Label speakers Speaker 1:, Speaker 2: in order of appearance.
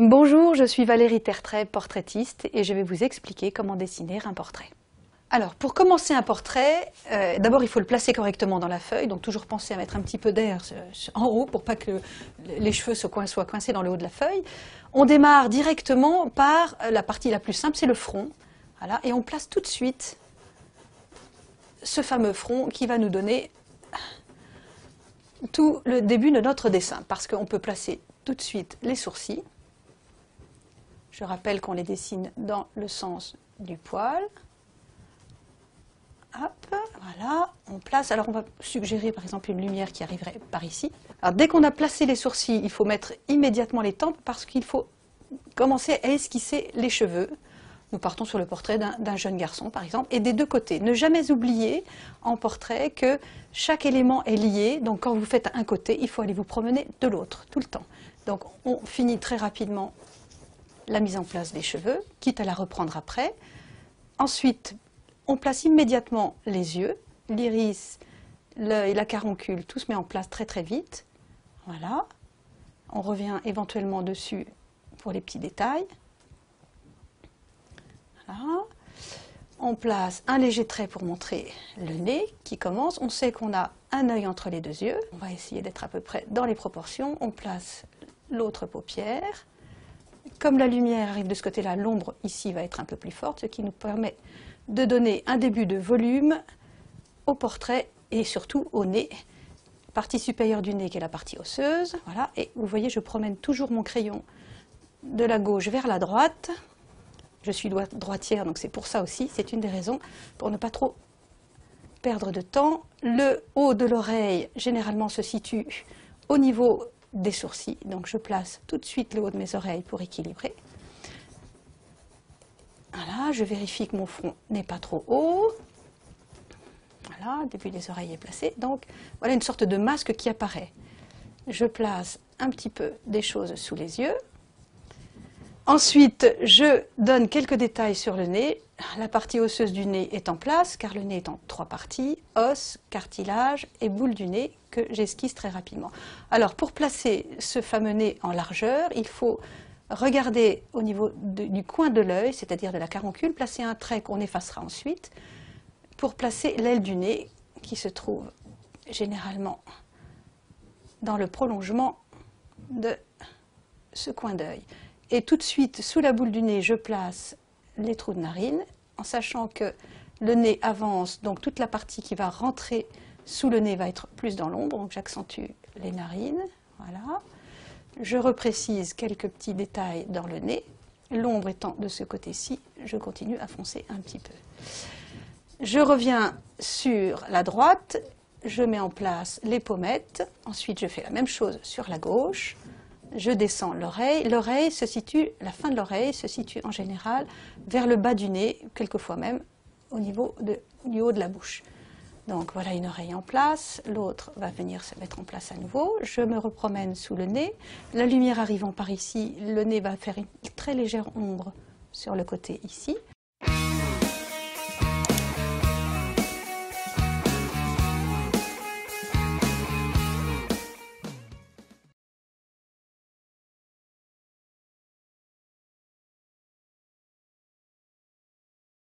Speaker 1: Bonjour, je suis Valérie Tertrais, portraitiste, et je vais vous expliquer comment dessiner un portrait. Alors, pour commencer un portrait, d'abord il faut le placer correctement dans la feuille, donc toujours penser à mettre un petit peu d'air en haut pour pas que les cheveux soient coincés dans le haut de la feuille. On démarre directement par la partie la plus simple, c'est le front, voilà, et on place tout de suite ce fameux front qui va nous donner tout le début de notre dessin, parce qu'on peut placer tout de suite les sourcils. Je rappelle qu'on les dessine dans le sens du poil. Hop, voilà, on place. Alors on va suggérer par exemple une lumière qui arriverait par ici. Alors dès qu'on a placé les sourcils, il faut mettre immédiatement les tempes parce qu'il faut commencer à esquisser les cheveux. Nous partons sur le portrait d'un jeune garçon par exemple, et des deux côtés. Ne jamais oublier en portrait que chaque élément est lié, donc quand vous faites un côté, il faut aller vous promener de l'autre, tout le temps. Donc on finit très rapidement la mise en place des cheveux, quitte à la reprendre après. Ensuite, on place immédiatement les yeux, l'iris, l'œil, la caroncule, tout se met en place très très vite. Voilà. On revient éventuellement dessus pour les petits détails. Voilà. On place un léger trait pour montrer le nez qui commence. On sait qu'on a un œil entre les deux yeux. On va essayer d'être à peu près dans les proportions. On place l'autre paupière. Comme la lumière arrive de ce côté-là, l'ombre ici va être un peu plus forte, ce qui nous permet de donner un début de volume au portrait et surtout au nez. Partie supérieure du nez qui est la partie osseuse. Voilà. Et vous voyez, je promène toujours mon crayon de la gauche vers la droite. Je suis droitière, donc c'est pour ça aussi. C'est une des raisons pour ne pas trop perdre de temps. Le haut de l'oreille, généralement, se situe au niveau des sourcils. Donc je place tout de suite le haut de mes oreilles pour équilibrer. Voilà, je vérifie que mon front n'est pas trop haut. Voilà, le début des oreilles est placé. Donc voilà une sorte de masque qui apparaît. Je place un petit peu des choses sous les yeux. Ensuite, je donne quelques détails sur le nez. La partie osseuse du nez est en place, car le nez est en trois parties, os, cartilage et boule du nez, que j'esquisse très rapidement. Alors, pour placer ce fameux nez en largeur, il faut regarder au niveau du coin de l'œil, c'est-à-dire de la caroncule, placer un trait qu'on effacera ensuite, pour placer l'aile du nez, qui se trouve généralement dans le prolongement de ce coin d'œil. Et tout de suite, sous la boule du nez, je place les trous de narine, en sachant que le nez avance, donc toute la partie qui va rentrer sous le nez va être plus dans l'ombre, donc j'accentue les narines, voilà. Je reprécise quelques petits détails dans le nez, l'ombre étant de ce côté-ci, je continue à foncer un petit peu. Je reviens sur la droite, je mets en place les pommettes, ensuite je fais la même chose sur la gauche. Je descends l'oreille. L'oreille se situe, la fin de l'oreille se situe en général vers le bas du nez, quelquefois même au niveau du haut de la bouche. Donc voilà une oreille en place, l'autre va venir se mettre en place à nouveau. Je me repromène sous le nez. La lumière arrivant par ici, le nez va faire une très légère ombre sur le côté ici.